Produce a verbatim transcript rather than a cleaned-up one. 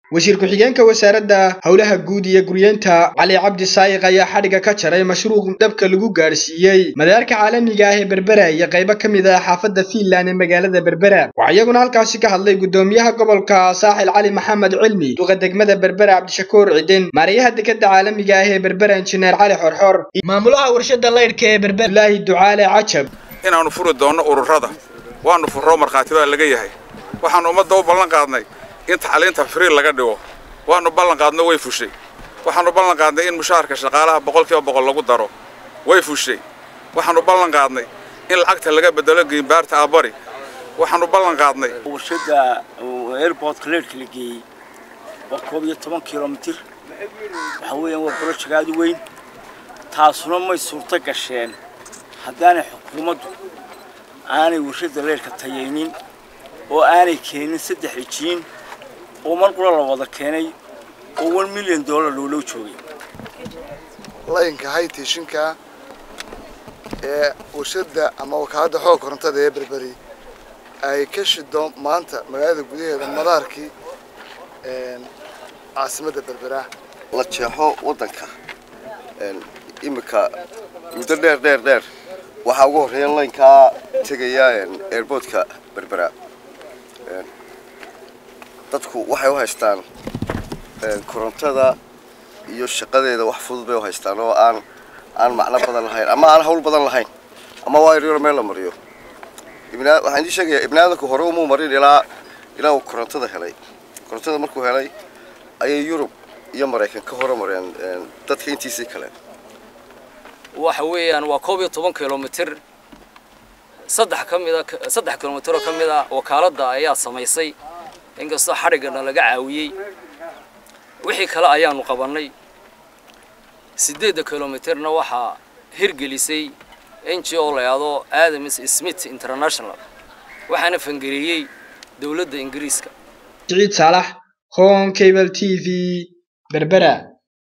wasiir ku-xigeenka wasaaradda howlaha guud iyo guryeynta Cali Cabdi Saayiq ayaa xadhiga ka jaray mashruuc dabka lagu gaarsiiyay madaarka caalamiga ah ee Berbera iyo qaybo kamid ah xaafadda Finland ee magaalada Berbera. Waxa iyaguna halkaasi ka hadlay gudoomiyaha gobolka Saaxil Cali Maxamed Cilmi, duqa degmada Berbera Cabdishakuur Cidin, maariyaha dekedda caalamiga ah ee Berbera Injineer Cali Xorxor, maamulaha warshada leydhka ee Berbera Ilaahi Ducaale Cajab. inaanu furi doono ururada waanu furo markhaatida laga yahay waxaan ummadda u ballan qaadnay in tacliinta free laga dhigo waanu ballan qaadnay way fushay waxaanu ballan qaadnay in mushaharka shaqaalaha boqolkiiba boqol lagu daro way fushay waxaanu ballan qaadnay in lacagta laga bedelo geembaarta abari waxaanu ballan qaadnay warshada airport leydhka la geeyay waa koob iyo toban kiiloomitir waxa weeyaan waa project aad u weyn taasuna may suurta gasheen haddaanay xukuumaddu aanay warshada leydhka tayaynin oo aanay keenin saddex ijiin oo mar qura la wada keenay oo one million dollar loo joogay laynka haytiishinka ee warshada ama wakaalada xoog korontada ee Berberi ay ka shido maanta magaalada gudaheeda madaarkii een caasimadda Berbera la jeexo wadanka een imika muddo dheer dheer dheer waxa ugu horeeyay laynka tagaya airportka Berbera een dadku waxay u haystaan een korontada iyo shaqadeeda wax fudud bay u haystaan oo aan aan macna badan lahayn ama aan hawl badan lahayn ama waa yar meel la mariyo ibna waxaan idin sheegayaa ibnaadku hore uma marin ilaa ilaa uu korontada helay korontada markuu helay ayay Yurub iyo Mareykan ka hor mareen dadka intiisa kale waxa weeyaan waa koob iyo toban kiiloomitir saddex kamid ah saddex kiiloomitir oo kamid ah wakaaladda ayaa samaysay inkastoo xarigana laga caawiyay wixii kale ayaanu qabanay sideed kiiloomitirna waxa hirgelisay N G O la yiraahdo Adam Smith International waxaana fangariyay dawladda Ingiriiska. Saciid Saalax, Home Cable T V, Berbera.